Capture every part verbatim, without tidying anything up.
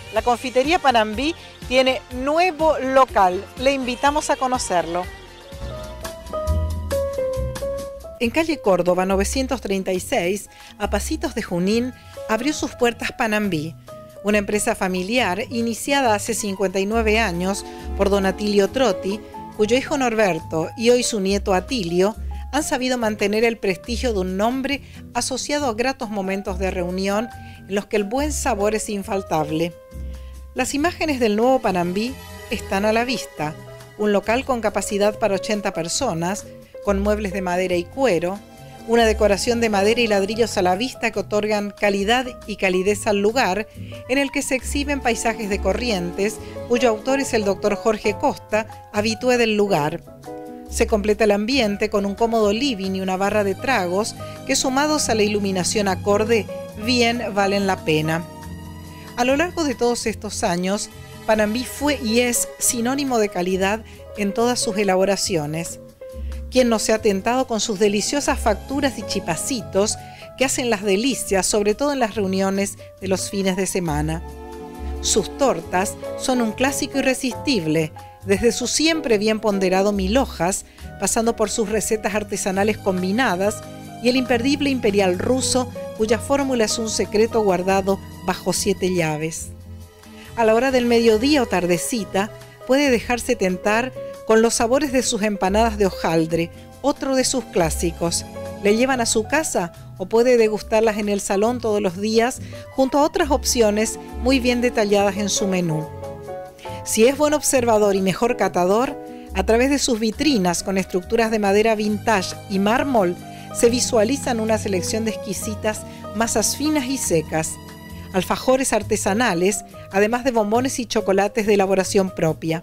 La confitería Panambí tiene nuevo local. Le invitamos a conocerlo. En calle Córdoba novecientos treinta y seis, a pasitos de Junín, abrió sus puertas Panambí, una empresa familiar iniciada hace cincuenta y nueve años por don Atilio Trotti, cuyo hijo Norberto y hoy su nieto Atilio han sabido mantener el prestigio de un nombre asociado a gratos momentos de reunión en los que el buen sabor es infaltable. Las imágenes del nuevo Panambí están a la vista: un local con capacidad para ochenta personas, con muebles de madera y cuero, una decoración de madera y ladrillos a la vista que otorgan calidad y calidez al lugar, en el que se exhiben paisajes de Corrientes, cuyo autor es el doctor Jorge Costa, habitué del lugar. Se completa el ambiente con un cómodo living y una barra de tragos que, sumados a la iluminación acorde, bien valen la pena. A lo largo de todos estos años, Panambí fue y es sinónimo de calidad en todas sus elaboraciones. ¿Quién no se ha tentado con sus deliciosas facturas y chipacitos que hacen las delicias, sobre todo en las reuniones de los fines de semana? Sus tortas son un clásico irresistible, desde su siempre bien ponderado mil hojas, pasando por sus recetas artesanales combinadas y el imperdible imperial ruso, cuya fórmula es un secreto guardado bajo siete llaves. A la hora del mediodía o tardecita, puede dejarse tentar con los sabores de sus empanadas de hojaldre, otro de sus clásicos. Le llevan a su casa o puede degustarlas en el salón todos los días, junto a otras opciones muy bien detalladas en su menú. Si es buen observador y mejor catador, a través de sus vitrinas con estructuras de madera vintage y mármol, se visualizan una selección de exquisitas masas finas y secas, alfajores artesanales, además de bombones y chocolates de elaboración propia.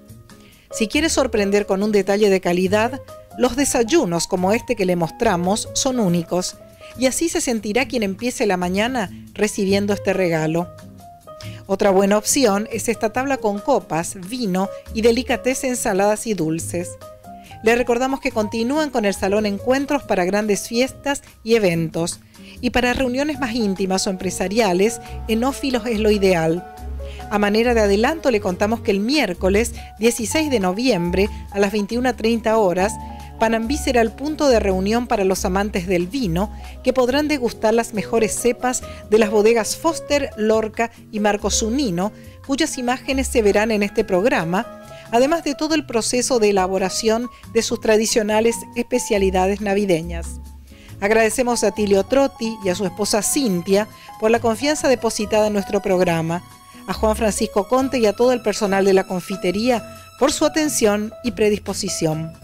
Si quiere sorprender con un detalle de calidad, los desayunos como este que le mostramos son únicos, y así se sentirá quien empiece la mañana recibiendo este regalo. Otra buena opción es esta tabla con copas, vino y delicatessen, ensaladas y dulces. Le recordamos que continúan con el salón encuentros para grandes fiestas y eventos, y para reuniones más íntimas o empresariales, enófilos es lo ideal. A manera de adelanto le contamos que el miércoles dieciséis de noviembre a las veintiuna treinta horas, Panambí será el punto de reunión para los amantes del vino, que podrán degustar las mejores cepas de las bodegas Foster, Lorca y Marco Zunino, cuyas imágenes se verán en este programa, además de todo el proceso de elaboración de sus tradicionales especialidades navideñas. Agradecemos a Atilio Trotti y a su esposa Cintia por la confianza depositada en nuestro programa, a Juan Francisco Conte y a todo el personal de la confitería por su atención y predisposición.